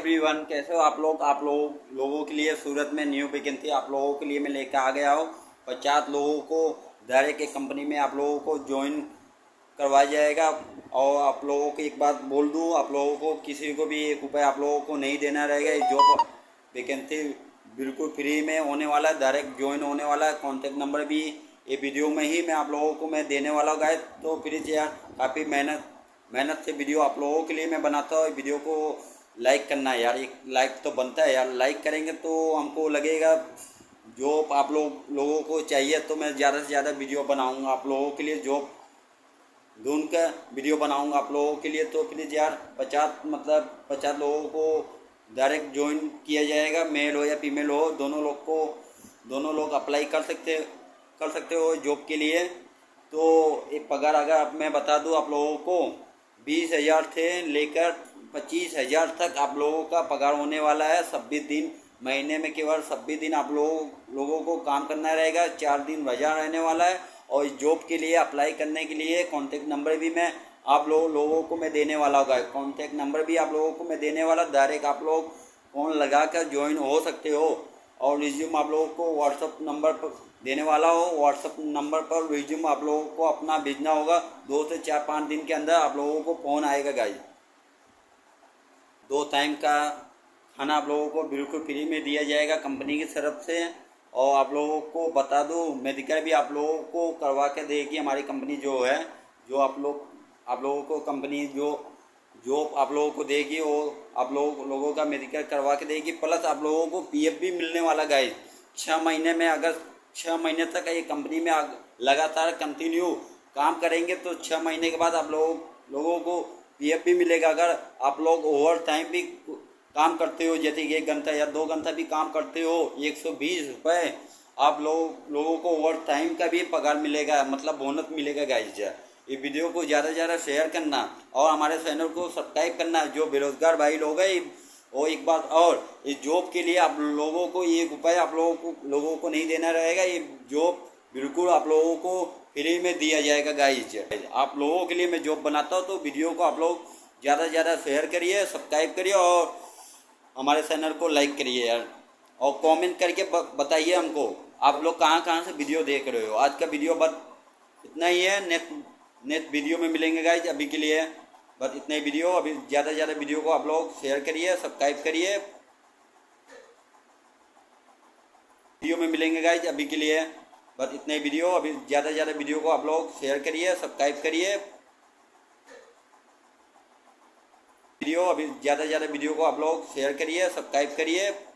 Everyone, कैसे हो आप लोग। लोगों के लिए सूरत में न्यू वैकेंसी आप लोगों के लिए मैं लेकर आ गया हूँ। 50 लोगों को डायरेक्ट एक कंपनी में आप लोगों को ज्वाइन करवाया जाएगा। और आप लोगों को एक बात बोल दूँ, आप लोगों को किसी को भी 1 रुपये आप लोगों को नहीं देना रहेगा। ये जॉब वैकेंसी बिल्कुल फ्री में होने वाला है, डायरेक्ट ज्वाइन होने वाला है। कॉन्टैक्ट नंबर भी ये वीडियो में ही मैं आप लोगों को मैं देने वाला हूँ गाइस। तो प्लीज़ यार, काफ़ी मेहनत से वीडियो आप लोगों के लिए मैं बनाता हूँ। वीडियो को लाइक करना है यार, एक लाइक तो बनता है यार। लाइक करेंगे तो हमको लगेगा जो आप लोगों को चाहिए, तो मैं ज़्यादा से ज़्यादा वीडियो बनाऊंगा आप लोगों के लिए, जो ढूंढ कर वीडियो बनाऊंगा आप लोगों के लिए। तो प्लीज़ यार 50 लोगों को डायरेक्ट ज्वाइन किया जाएगा। मेल हो या फीमेल हो, दोनों लोग अप्लाई कर सकते हो जॉब के लिए। तो एक पगार अगर अब मैं बता दूं आप लोगों को, 20,000 से लेकर 25,000 तक आप लोगों का पगार होने वाला है। 26 दिन, महीने में केवल 26 दिन आप लोगों को काम करना रहेगा। 4 दिन रजा रहने वाला है। और इस जॉब के लिए अप्लाई करने के लिए कॉन्टैक्ट नंबर भी मैं आप लोगों को मैं देने वाला होगा। कॉन्टैक्ट नंबर भी आप लोगों को मैं देने वाला, डायरेक्ट आप लोग फ़ोन लगा कर ज्वाइन हो सकते हो। और रिज्यूम आप लोगों को व्हाट्सअप नंबर पर देने वाला हो। व्हाट्सअप नंबर पर रिज्यूम आप लोगों को अपना भेजना होगा। 2 से 4-5 दिन के अंदर आप लोगों को फ़ोन आएगा गाइस। 2 टाइम का खाना आप लोगों को बिल्कुल फ्री में दिया जाएगा कंपनी की तरफ से। और आप लोगों को बता दूं, मेडिकल भी आप लोगों को करवा के देगी हमारी कंपनी जो है। जो आप लोगों को कंपनी जो आप लोगों को देगी, वो आप लोगों का मेडिकल करवा के देगी। प्लस आप लोगों को पीएफ भी मिलने वाला गाइस। 6 महीने में, अगर 6 महीने तक ये कंपनी में लगातार कंटिन्यू काम करेंगे तो 6 महीने के बाद आप लोगों को पीएफ भी मिलेगा। अगर आप लोग ओवर टाइम भी काम करते हो, जैसे 1 घंटा या 2 घंटा भी काम करते हो, 120 रुपये आप लोगों को ओवर टाइम का भी पगार मिलेगा, मतलब बोनस मिलेगा गाइस। ये वीडियो को ज़्यादा से ज़्यादा शेयर करना और हमारे चैनल को सब्सक्राइब करना। जो बेरोजगार भाई लोग हैं, और एक बात और, इस जॉब के लिए आप लोगों को 1 रुपये आप लोगों को नहीं देना रहेगा। ये जॉब बिल्कुल आप लोगों को फ्री में दिया जाएगा गाइस। आप लोगों के लिए मैं जॉब बनाता हूँ, तो वीडियो को आप लोग ज़्यादा से ज़्यादा शेयर करिए, सब्सक्राइब करिए और हमारे चैनल को लाइक करिए यार। और कमेंट करके बताइए हमको आप लोग कहाँ से वीडियो देख रहे हो। आज का वीडियो बस इतना ही है। नेक्स्ट वीडियो में मिलेंगे गाइज। अभी के लिए बस इतना ही वीडियो। अभी ज़्यादा से ज़्यादा वीडियो को आप लोग शेयर करिए, सब्सक्राइब करिए। वीडियो में मिलेंगे गाइज। अभी के लिए बस इतना ही वीडियो। अभी ज़्यादा से ज़्यादा वीडियो को आप लोग शेयर करिए, सब्सक्राइब करिए। अभी ज़्यादा से ज़्यादा वीडियो को आप लोग शेयर करिए, सब्सक्राइब करिए।